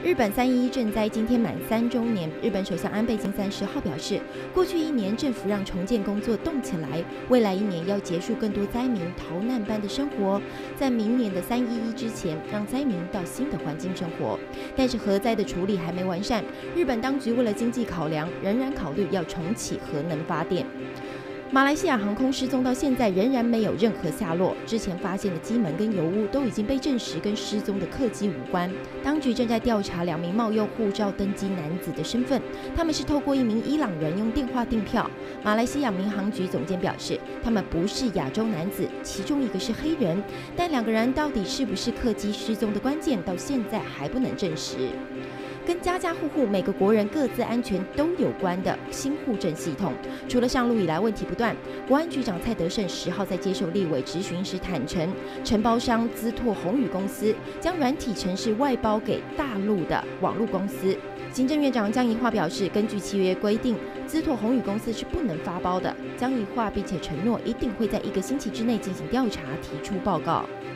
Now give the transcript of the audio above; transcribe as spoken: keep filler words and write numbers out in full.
日本三一一震灾今天满三周年，日本首相安倍晋三十号表示，过去一年政府让重建工作动起来，未来一年要结束更多灾民逃难般的生活，在明年的三一一之前，让灾民到新的环境生活。但是核灾的处理还没完善，日本当局为了经济考量，仍然考虑要重启核能发电。马来西亚航空失踪到现在仍然没有任何下落，之前发现的机门跟油污都已经被证实跟失踪的客机无关。当局正在调查两名冒用护照登机男子的身份，他们是透过一名伊朗人用电话订票。马来西亚民航局总监表示，他们不是亚洲男子，其中一个是黑人，但两个人到底是不是客机失踪的关键，到现在还不能证实。跟家家户户每个国人各自安全都有关的新户政系统，除了上路以来问题不断，国安局长蔡德胜十号在接受立委质询时坦承，承包商资拓宏宇公司将软体程式外包给大陆的网络公司。行政院长江宜樺表示，根据契约规定，资拓宏宇公司是不能发包的。江宜樺并且承诺一定会在一个星期之内进行调查，提出报告。